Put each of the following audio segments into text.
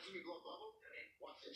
want to see me blow a bubble? Okay. Watch this.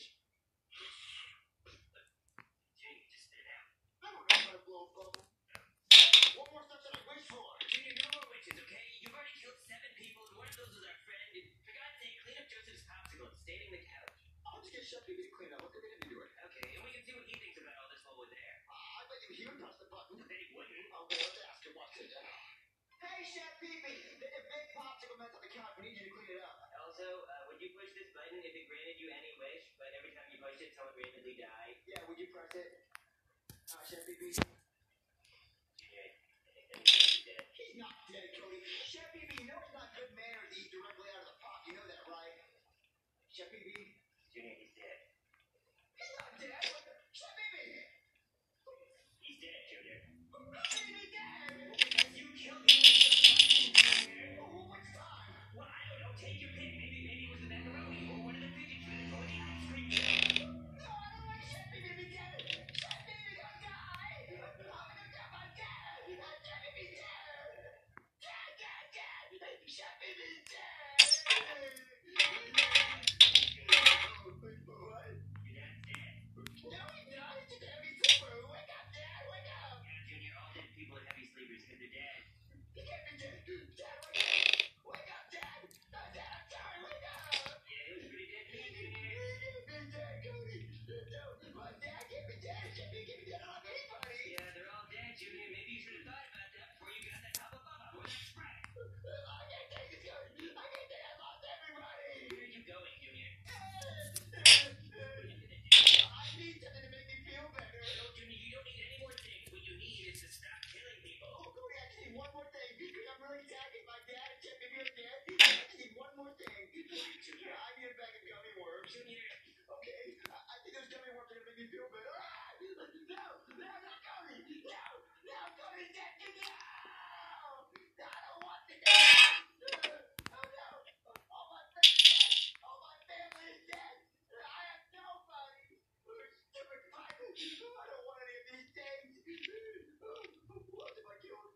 Junior, just spit it out. I don't know how to blow a bubble. What more stuff should I wish for? Junior, no more wishes, okay? You've already killed 7 people, and one of those was our friend. And for God's sake, clean up Joseph's popsicle. It's staining the couch. I'll just get Chef Pee Pee to clean up. What could we do to it? Okay, and we can see what he thinks about all this while we're there. I bet you he would press the button. Then he wouldn't. I'll go let's ask him. Watch this. Hey, Chef Pee Pee. If big popsicle melts on the couch, we need you to clean it up. Also, would you push this button if it granted you any wish, but every time you push it, someone randomly died? Yeah, would you press it? Chef Pee Pee. Junior, I think he's dead. He's not dead, Cody. Chef Pee Pee, you know it's not good manners to eat directly out of the pot. You know that, right? Chef Pee Pee. Junior, he's dead. He's not dead. Chef Pee Pee. He's dead, Junior. How can he be dead? Because you killed him with the button, Junior. Oh, which time? Well, I don't know. Take your pick. Maybe it was the macaroni or one of the fidget spinners or the ice cream. No, I don't want Chef Pee Pee to be dead. Chef Pee Pee don't die. I'm gonna get my dad. Chef Pee Pee dead. Dad. Chef Pee Pee dead. What? Your dad's dead. No, he's not. He's just a heavy sleeper. Wake up, Dad. Wake up. Yeah, Junior, all dead people are heavy sleepers because they're dead. He can't be dead. Dad, wake up. Wake up, Dad. Dad, I'm sorry. Wake up. Yeah, it was pretty dead to me, He Junior. can't be dead, Cody. No, my dad can't be dead. Chef Pee Pee can't be dead. I don't have anybody. Yeah, they're all dead, Junior. Maybe you should have thought about that before you got that Hubba Bubba or that Sprite. I can't take this, Cody. I can't take it. I lost everybody. Where are you going, Junior? I need something to make me feel better. No, Junior, you don't need any more things. What you need is to stop killing people. Oh, Cody, I just need one more thing. Because I'm really sad that my dad and Chef Pee Pee are dead. I just need one more thing. Junior. I need a bag of gummy worms. Junior. Okay, I think those gummy worms are gonna make me feel better. No, not Cody. No, Cody's dead. No, I don't want to go. Oh no, all my friends are dead. All my family is dead. I have nobody. Stupid Bible. I don't want any of these things. What if I kill him?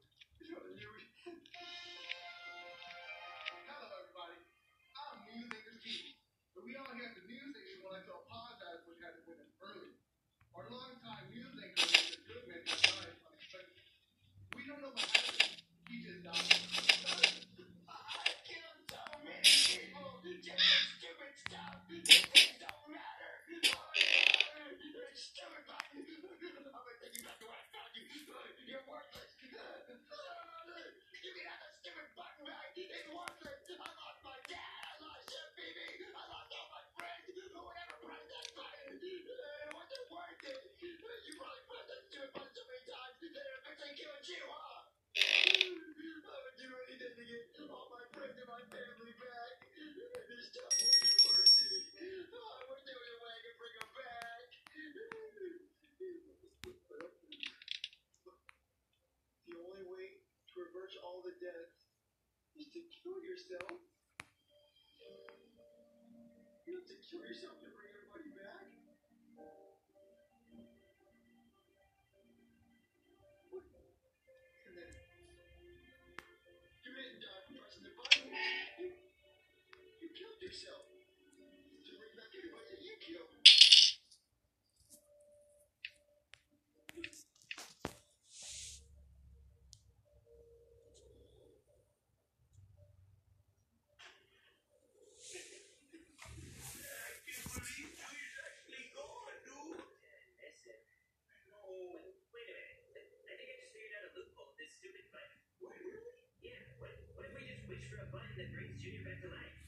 Hello, everybody. I'm News Anchor Steve. But we all here at the news station would like to apologize for what happened with him earlier. Our longtime news anchor, Mr. Goodman, died unexpectedly. We don't know what happened. He just died. I killed so many people. Just for stupid stuff. These things don't matter. Stupid button. I'm gonna take you back to where I found you. You're worthless. You can have the stupid button back. It's worthless. I lost my dad. I lost Chef Pee Pee. I lost all my friends. Who would ever press that button? It wasn't worth it. You probably pressed that stupid button so many times that it eventually killed you, huh? I would do anything to get all my friends and my family back. This stuff wasn't worth it. I wish there was a way I could bring them back. The only way to reverse all the deaths is to kill yourself. You have to kill yourself to bring everybody back? What? And then you didn't die from pressing the button. You killed yourself to bring back everybody that you killed. Listen. No. Wait a minute. I think I just figured out a loophole with this stupid button. What, really? Yeah, what if we just wish for a button that brings Junior back to life?